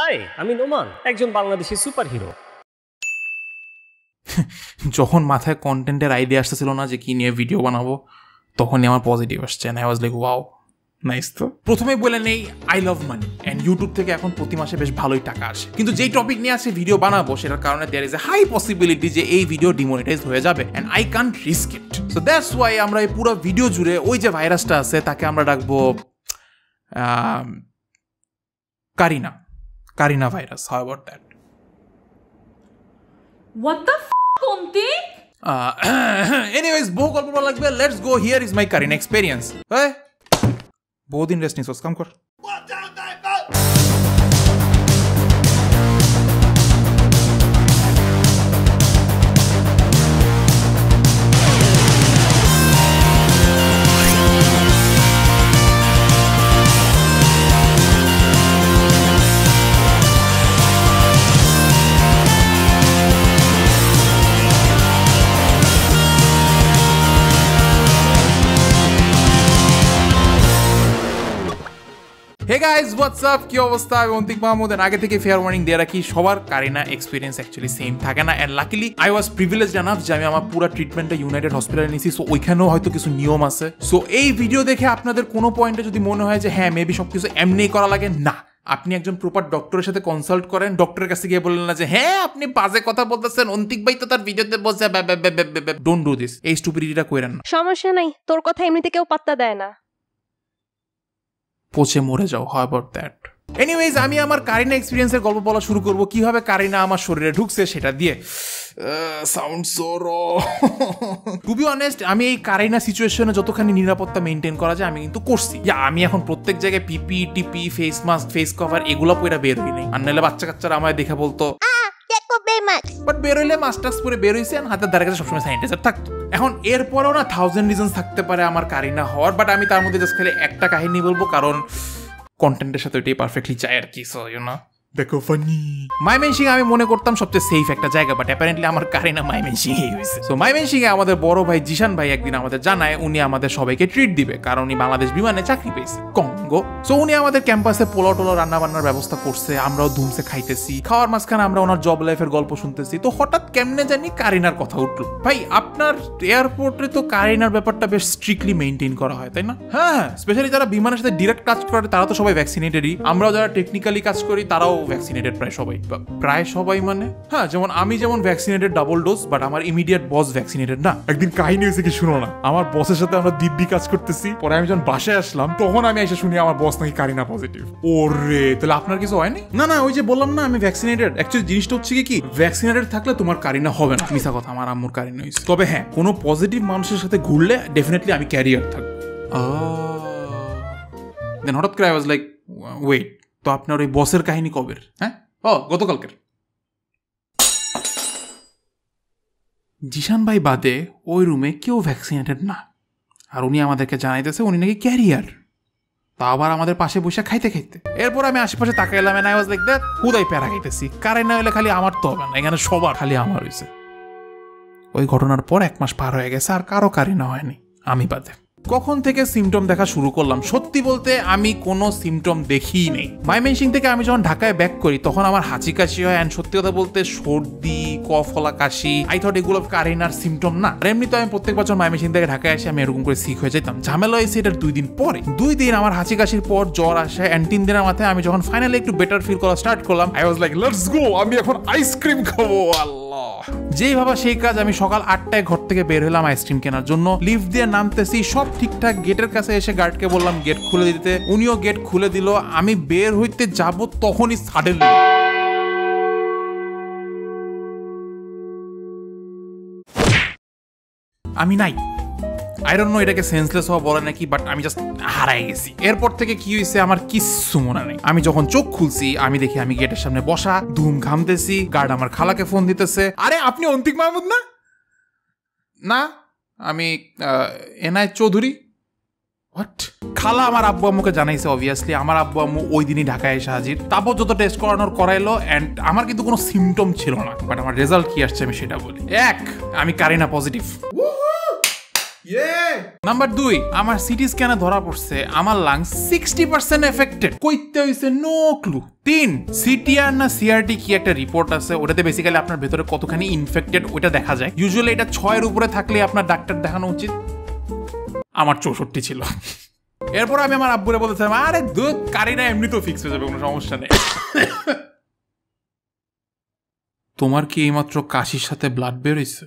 High, আমি নোমান, একজন Bangladeshi superhero. যখন মাথায় কন্টেন্টের আইডিয়া আসতেছিল না যে কি নিয়ে ভিডিও বানাবো, তখনই আমার পজিটিভ আসছে। I was like wow, nice. তো প্রথমে বলে নেই, I love money and YouTube থেকে এখন প্রতি মাসে বেশ ভালোই টাকা আসে, কিন্তু যেই টপিক নিয়ে আসে ভিডিও বানাবো সেটার কারণে there is a high possibility যে এই ভিডিও ডিমনিটাইজ হয়ে যাবে and I can't risk it. So that's why আমরা এই পুরো ভিডিও জুড়ে ওই যে ভাইরাসটা আছে তাকে আমরা ডাকবো Karina virus. How about that? What the Ontik? Anyways, বহু গল্প বলা লাগবে। Let's go, here is my Karina experience. বহুদিন রেস্ট নিছোস, কাম কর। হে গাইজ, হোয়াটস আপ, কি অবস্থা? আমি অন্তিক মাহমুদ। আগে থেকে ফেয়ার ওয়ার্নিং দিয়ে রাখি, সবার কারিনা এক্সপিরিয়েন্স অ্যাকচুয়ালি সেম থাকে না। And luckily I was privileged enough যে আমি আমার পুরো ট্রিটমেন্টটা ইউনাইটেড হসপিটালে নিয়েছি। সো ওইখানেও হয়তো কিছু নিয়ম আছে। সো এই ভিডিও দেখে আপনাদের কোনো পয়েন্টে যদি মনে হয় যে হ্যাঁ মেবি সবকিছু এমনিই করা লাগে, না, আপনি একজন প্রপার ডক্টরের সাথে কনসাল্ট করেন। ডক্টরের কাছে গিয়ে বললেন না যে হ্যাঁ আপনি বাজে কথা বলতেছেন, অন্তিক ভাই তো তার ভিডিওতে বলছে। Don't do this. এই স্টুপিডিটিটা কইরেন না। সমস্যা নাই, তোর কথা এমনিতে কেউ পাত্তা দেয় না। পচে মরে যাও। How about that? এনিওয়েজ, আমি আমার কারিনা এক্সপিরিয়েন্সের গল্প বলা শুরু করব, কিভাবে কারিনা আমার শরীরে ঢুকছে সেটা দিয়ে। Sound so raw. To be honest, আমি এই কারিনা সিচুয়েশনে যতখানি নিরাপত্তা মেনটেন করা যায় আমি কিন্তু করছি। আমি এখন প্রত্যেক জায়গায় পিপি টিপি, ফেস মাস্ক, ফেস কভার এগুলো পরে বের হই নাই। আর নাহলে বাচ্চা কাচ্চারা আমায় দেখে বলতো বাট বের হইলে মাস্টার্স পরে বের হইছে, হাতের দ্বারা কাছে সবসময় স্যানিটাইজার থাকতো। এখন এরপরেও না 1000 রিজনস থাকতে পারে আমার কারিনা হওয়ার, বাট আমি তার মধ্যে জাস্ট খালি একটা কাহিনী বলবো, কারণ কন্টেন্টের সাথে ওইটাই পারফেক্টলি যায় আর কি। সো ইউ নো, দেখো ফানি। মাইমেনসিং আমি মনে করতাম সবচেয়ে সেফ একটা জায়গা, বাট অ্যাপারেন্টলি আমার কারিনা মাইমেনসিং হয়েছে। সো মাইমেনসিং এ আমাদের বড় ভাই জিশান ভাই একদিন আমাদের জানায় উনি আমাদের সবাইকে ট্রিট দিবে, কারণ উনি বাংলাদেশ বিমানে চাকরি পেয়েছে কঙ্গো। সো উনি আমাদের ক্যাম্পাসে পোলাও টোলাও রান্না বান্নার ব্যবস্থা করছে, আমরাও ধুমসে খাইতেছি। খাওয়ার মাঝখানে আমরা ওনার জব লাইফের গল্প শুনতেছি। তো হঠাৎ কেমনে জানি কারিনার কথা উঠলো। ভাই, আপনার এয়ারপোর্টে তো কারিনার ব্যাপারটা বেশ স্ট্রিক্টলি মেনটেন করা হয়, তাই না? হ্যাঁ, স্পেশালি যারা বিমানের সাথে ডিরেক্ট কাজ করে তারা তো সবাই ভ্যাকসিনেটেডই। আমরাও যারা টেকনিক্যালি কাজ করি তারাও ভ্যাকসিনেটেড প্রায় সবাই মানে। হ্যাঁ, যেমন আমি যেমন ভ্যাকসিনেটেড ডাবল ডোজ, বাট আমার ইমিডিয়েট বস ভ্যাকসিনেটেড না। একদিন কাহিনী হয়েছে কি শুনো না, আমার বসের সাথে আমরা দিব্যি কাজ করতেছি, পরে আমি যখন বাসায় আসলাম তখন আমি এসে শুনি আমার বস নাকি কারিনা পজিটিভ। ওরে, তাহলে আপনার কিছু হয়নি? না না, ওই যে বললাম না আমি ভ্যাকসিনেটেড। অ্যাকচুয়ালি জিনিসটা হচ্ছে কি, ভ্যাকসিনেটেড থাকলে তোমার কারিনা হবে না। মিছা কথা, আমার আম্মুর কারিনা হয়েছে। তবে হ্যাঁ, কোনো পজিটিভ মানুষের সাথে ঘুরলে ডেফিনেটলি আমি ক্যারিয়ার থাকবো। দেন হঠাৎ করে আই ওয়াজ লাইক ওয়েট, তো আপনার ওই বসের কাহিনী কবের? হ্যাঁ, গতকালকের। জিশান ভাই বাদে ওই রুমে কেউ ভ্যাকসিনেটেড না, আর উনি আমাদেরকে জানাইতেছে উনি নাকি ক্যারিয়ার, তা আবার আমাদের পাশে বসে খাইতে খাইতে। এরপর আমি আশেপাশে তাকাইলাম, and I was like that, হুদাই প্যারা খাইতেছি। কারিনা হইলে খালি আমার তো হবে না, এখানে সবার খালি আমার হয়েছে। ওই ঘটনার পর 1 মাস পার হয়ে গেছে, আর কারো কারিনা হয়নি, আমি বাদে। কখন থেকে সিমটম দেখা শুরু করলাম? সত্যি বলতে আমি কোনো সিমটম দেখিই নেই। মাইমেনসিং থেকে আমি যখন ঢাকায় ব্যাক করি তখন আমার হাঁচি কাশি হয়, অ্যান্ড সত্যি কথা বলতে সর্দি, কফ হলা, কাশি, আই থট এগুলো কারিনার সিমটম না। আর এমনি তো আমি প্রত্যেক বছর মাইমেনসিং থেকে ঢাকায় আসি, আমি এরকম করে সিক হয়ে যেতাম। ঝামেলা হয়েছে এটার 2 দিন পরে। 2 দিন আমার হাঁচি কাশির পর জ্বর আসে, অ্যান্ড 3 দিনের মাথায় আমি যখন ফাইনালি একটু বেটার ফিল করা স্টার্ট করলাম, I was like let's go, আমি এখন আইসক্রিম খাবো। আল্লাহ, যেই ভাবা সেই কাজ। আমি সকাল 8টায় ঘর থেকে বের হলাম আইসক্রিম কেনার জন্য। লিফট দিয়ে নামতেছি, সব ঠিকঠাক। গেটের কাছে এসে গার্ডকে বললাম গেট খুলে দিতে, উনিও গেট খুলে দিল। আমি বের হইতে যাব তখনই সাডেনলি আমি নাই। আই ডোন্ট নো এটাকে সেন্সলেস হওয়া বলে নাকি, বাট আমি জাস্ট হারাই গেছি। এরপর থেকে কি হয়েছে আমার কিচ্ছু মনে নেই। আমি যখন চোখ খুলছি আমি দেখি আমি গেটের সামনে বসা, ধুম ঘামতেছি। গার্ড আমার খালাকে ফোন দিতেছে, আরে আপনি অন্তিক মাহমুদ না? না, আমি এনআই চৌধুরী। হোয়াট? খালা আমার আব্বু আম্মুকে জানাইছে। অবভিয়াসলি আমার আব্বু আম্মু ওই দিনই ঢাকায় এসে হাজির। তারপর যত টেস্ট করানোর করাইলো, অ্যান্ড আমার কিন্তু কোনো সিমটম ছিল না, বাট আমার রেজাল্ট কি আসছে আমি সেটা বলি। 1, আমি কারিনা পজিটিভ। নাম্বার 2, আমার সিটি স্ক্যানে ধরা পড়ছে আমার লাংস 60% এফেক্টেড। কইতে হইছে নো ক্লু। 3, সিটিআর না সিআরটি কি একটা রিপোর্ট আছে, ওটাতে বেসিক্যালি আপনার ভেতরে কতখানি ইনফেক্টেড ওটা দেখা যায়। ইউজুয়ালি এটা 6 এর উপরে থাকলে আপনার ডাক্তার দেখানো উচিত। আমার 64 ছিল। এরপর আমি আমার আব্বুরে বলতেছিলাম, আরে দুধ কারিনা এমনি তো ফিক্স হয়ে যাবে, কোনো সমস্যা নেই। তোমার কি এইমাত্র কাশির সাথে ব্লাড বের হইছে?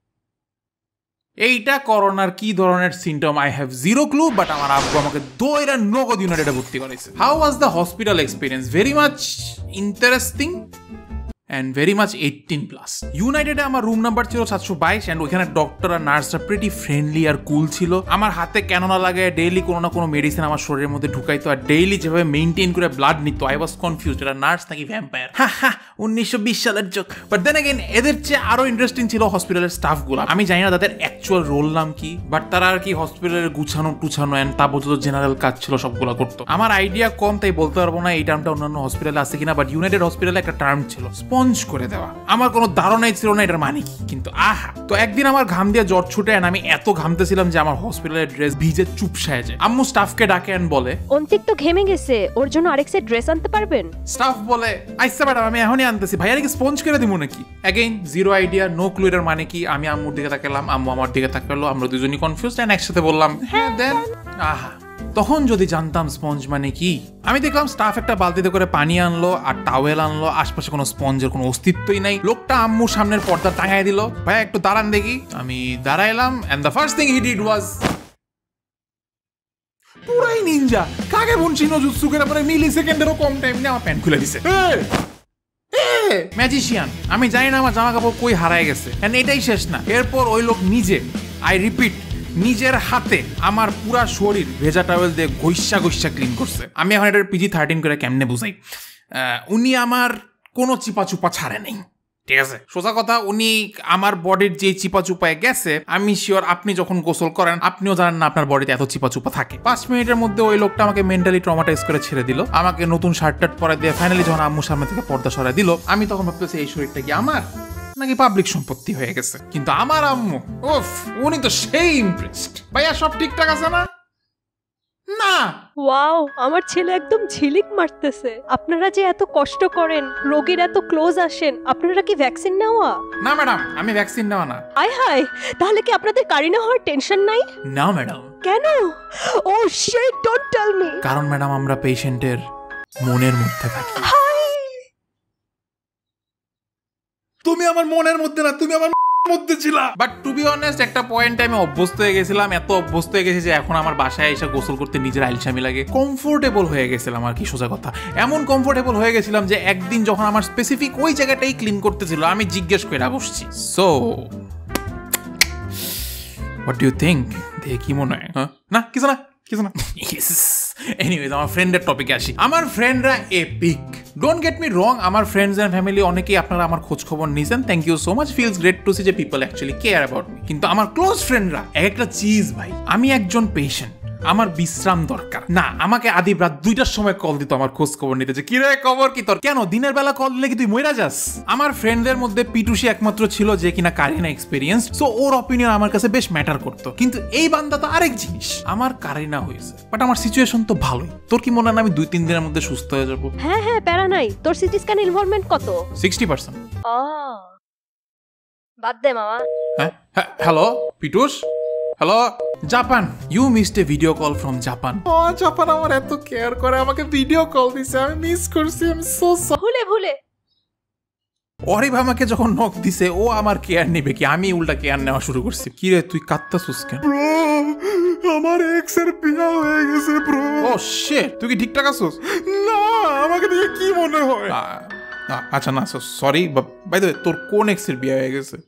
এইটা করোনার কি ধরনের symptom I have zero clue, but আমার আব্বু আমাকে দইরা নগদ ইউনাইটেডে ভর্তি করেছে। How was the hospital experience? Very much interesting and very much 18+. ইউনাইটেডে আমার রুম নাম্বার ছিল 722 and ওখানে ডক্টর আর নার্সরা প্রিটি ফ্রেন্ডলি আর কুল ছিল। আমার হাতে কেন না লাগে ডেইলি কোনো না কোনো মেডিসিন আমার শরীরের মধ্যে ঢুকাইতো আর ডেইলি যেভাবে মেইনটেইন করে ব্লাড নিত, আই ওয়াজ কনফিউজড এটা নার্স নাকি ভ্যাম্পায়ার। 1920 সালের জোক। বাট দেন अगेन এদের চেয়ে আরো ইন্টারেস্টিং ছিল হসপিটালের স্টাফগুলো। আমি জানি না তাদের অ্যাকচুয়াল রোল নাম কি, বাট তারা আর কি হসপিটালের গুছানো টুছানো এন্ড তাবৎ জেনারেল কাজ ছিল সবগুলো করতো। আমার আইডিয়া কম তাই বলতে পারবো না এই টার্মটা অন্যান্য হসপিটালে আছে কিনা, বাট ইউনাইটেড হসপিটালে একটা টার্ম ছিল স্পঞ্জ করে দেওয়া। আমার কোনো ধারণাই ছিল না এটার মানে কি, কিন্তু আহা। তো একদিন আমার ঘাম দিয়ে জ্বর ছুটে আমি এত ঘামতেছিলাম যে আমার হসপিটালের ড্রেস ভিজে চুপসায় যায়। আম্মু স্টাফকে ডাকে এন্ড বলে, অন্তিক তো ঘেমে গেছে, ওর জন্য আরেক সেট ড্রেস আনতে পারবেন? স্টাফ বলে, আচ্ছা ম্যাডাম আমি এখনই আনতেছি। ভাইয়া কি স্পঞ্জ করে দিব নাকি? Again zero idea, no clue এটার মানে কি। আমি আম্মুর দিকে তাকালাম, আম্মু আমার দিকে তাকালো, আমরা দুজনই কনফিউজড এন্ড একসাথে বললাম হ্যাঁ দেন। আহা, তখন যদি জানতাম স্পঞ্জ মানে কি। আমি দেখলাম স্টাফ একটা বালতিতে করে পানি আনলো আর টাওয়েল আনলো, আশপাশে কোনো স্পঞ্জের কোনো অস্তিত্বই নাই। লোকটা আম্মুর সামনের পর্দা টাঙাই দিল, ভাই একটু দাঁড়ান দেখি। আমি দাঁড়াইলাম and the first thing he did was পুরাই নিনজা কাকে বুনছি নজুৎসু করে পরে মিলি সেকেন্ডেরও কম টাইম নিয়ে আমার প্যান্ট খুলে দিছে। ম্যাজিশিয়ান। আমি জানি না আমার জামা কাপড় কই হারায় গেছে। এটাই শেষ না, এরপর ওই লোক নিজে, আই রিপিট, নিজের হাতে আমার পুরা শরীর ভেজা টাওয়েল দিয়ে ঘষা ক্লিন করছে। আমি এখন এটার PG-13 করে কেমনে বুঝাই। উনি আমার কোনো চিপা চুপা ছাড়ে নেই, ঠিক আছে? সোজা কথা, উনি আমার বডির যে চিপা চুপায় গেছে আমি শিওর আপনি যখন গোসল করেন আপনিও জানেন না আপনার বডিতে এত চিপা চুপা থাকে। 5 মিনিটের মধ্যে ওই লোকটা আমাকে মেন্টালি ট্রমাটাইজ করে ছেড়ে দিল। আমাকে নতুন শার্ট টার্ট পরে দিয়ে ফাইনালি যখন আম্মুর সামনে থেকে পর্দা সরাই দিল, আমি তখন ভাবতেছি এই শরীরটা কি আমার নাকি পাবলিক সম্পত্তি হয়ে গেছে। কিন্তু আমার আম্মু, উফ, উনি তো সেই ইমপ্রেসড। ভাইয়া সব ঠিকঠাক আছে না? না। ওয়াও, আমার ছেলে একদম ঝিলিক মারতেছে। আপনারা যে এত কষ্ট করেন, রোগীর এত ক্লোজ আসেন, আপনারা কি ভ্যাকসিন নেওয়া? না ম্যাডাম, আমি ভ্যাকসিন নেওয়া না। আয় হায়, তাহলে কি আপনাদের কারিনা হওয়ার টেনশন নাই? না ম্যাডাম। কেন? Oh shit, don't tell me. কারণ ম্যাডাম আমরা পেশেন্টের মনের মধ্যে থাকি। তুমি আমার মনের মধ্যে না, তুমি আমার মধ্যে ছিল। বাট টু বি অনেস্ট একটা পয়েন্টে আমি অভ্যস্ত হয়ে গেছিলাম, এত অভ্যস্ত হয়ে গেছি যে এখন আমার বাসায় এসে গোসল করতে নিজের আইলসামি লাগে। কমফোর্টেবল হয়ে গেছিলাম আর কি, সোজা কথা। এমন কমফোর্টেবল হয়ে গেছিলাম যে একদিন যখন আমার স্পেসিফিক ওই জায়গাটাই ক্লিন করতেছিল আমি জিজ্ঞেস করে বসছি, so what do you think? দেখে কি মনে হয়? না কিছু না, কিছু না। এনিওয়েজ, আমার ফ্রেন্ডের টপিকে আসি। আমার ফ্রেন্ডরা epic. Don't get me wrong, আমার ফ্রেন্ডস এন্ড ফ্যামিলি অনেকেই আপনারা আমার খোঁজ খবর নিয়েছেন, thank you so much. Feels great to see যে people actually care about me. কিন্তু আমার ক্লোজ ফ্রেন্ডরা একটা চিজ ভাই। আমি একজন পেশেন্ট, আমার বিশ্রাম দরকার। না, আমাকে আদিব রাত 2টার সময় কল দিত আমার খোঁজ খবর নিতে, যে কি রে খবর কি তোর? কেন দিনের বেলা কল দিলে কি তুই মইরা যাস? আমার ফ্রেন্ডদের মধ্যে পিটুসি একমাত্র ছিল যে কিনা কারিনা এক্সপেরিয়েন্স, সো ওর অপিনিয়ন আমার কাছে বেশ ম্যাটার করতো। কিন্তু এই বান্দা তো আরেক জিনিস। আমার কারিনা হয়েছে, বাট আমার সিচুয়েশন তো ভালোই। তোর কি মনে হয় আমি 2-3 দিনের মধ্যে সুস্থ হয়ে যাবো? হ্যাঁ হ্যাঁ, প্যারা নাই। তোর সিটি স্ক্যান ইনভলভমেন্ট কত? 60%। বাদ দে মামা। হ্যাঁ, হ্যালো পিটুস। Hello Japan, you missed a video call from Japan. Japan আমার এত কেয়ার করে, আমাকে ভিডিও কল দিছে, আমি মিস করছি, আমি সো সরি। ভুলে অরিভ আমাকে যখন নক দিছে ও আমার কেয়ার নেবে কি, আমি উল্টা কেয়ার নেওয়া শুরু করছি। কি রে তুই কাঁদতাছিস কেন? ব্রো, আমার এক্স এর বিয়ে হয়ে গেছে ব্রো। ও শিট, তুই কি ঠিকঠাক আছিস? না, আমাকে দেখে কি মনে হয়? আচ্ছা না, সরি। বাই দ্য ওয়ে, তোর কোন এক্স এর বিয়ে হয়ে গেছে?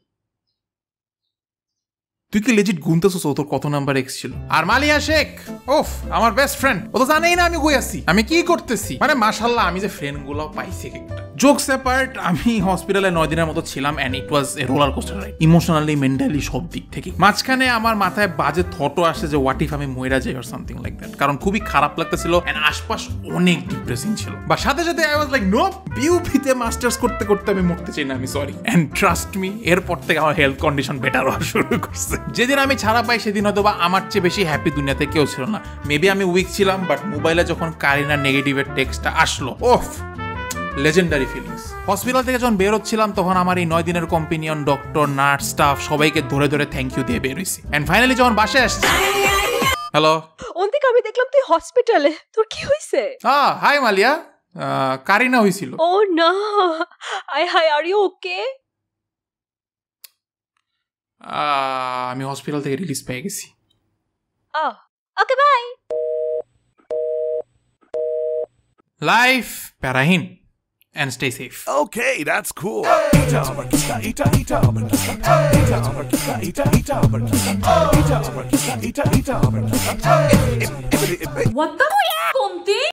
তুই কি লেজিট গুনতেছিস ও তোর কত নাম্বার এক্স ছিল? আর মালিয়া শেখ, ওফ, আমার বেস্ট ফ্রেন্ড, ও তো জানেই না আমি কই আছি, আমি কি করতেছি। মানে মাশাআল্লাহ, আমি যে ফ্রেন্ড গুলো পাইছি একটা জোকস অ্যাপার্ট, আমি হসপিটালে 9 দিনের মতো ছিলাম and it was a roller coaster ride, emotionally, mentally, সব দিক থেকে। মাঝখানে আমার মাথায় বাজে থটও আসছে যে হোয়াট ইফ আমি মইরা যাই অর সামথিং লাইক দ্যাট, কারণ খুবই খারাপ লাগতেছিল এন্ড আশপাশ অনেক ডিপ্রেসিং ছিল। বা সাথে সাথে আই ওয়াজ লাইক নো, বিউপিতে মাস্টার্স করতে করতে আমি মরতে চাই না, আমি সরি। এন্ড ট্রাস্ট মি, এরপর থেকে আমার হেলথ কন্ডিশন বেটার হওয়া শুরু করছে। যেদিন আমি ছাড়া পাই সেদিন হয়তো বা আমার চেয়ে বেশি হ্যাপি দুনিয়াতে কেউ ছিল না। মেবি আমি উইক ছিলাম, বাট মোবাইলে যখন কারিনা নেগেটিভের টেক্সটটা আসলো, ওফ, লেজেন্ডারি ফিলিংস। হসপিটাল থেকে যখন বের হচ্ছিলাম তখন আমার এই 9 দিনের কম্পেনিয়ন, ডক্টর, নার্স, স্টাফ সবাইকে ধরে ধরে থ্যাংক ইউ দিয়ে বের হইছি। এন্ড ফাইনালি যখন বাসায় আসছি, হ্যালো অন্তিক, আমি দেখলাম তুই হসপিটালে, তোর কি হয়েছে? হাই মালিয়া, কারিনা হইছিল। ও না, হাই, আর ইউ ওকে? আমি হসপিটাল থেকে রিলিজ পেয়ে গেছি। Okay, bye. লাইফ প্যারাহীন and stay safe. Okay, that's cool. What the f***, Kunti?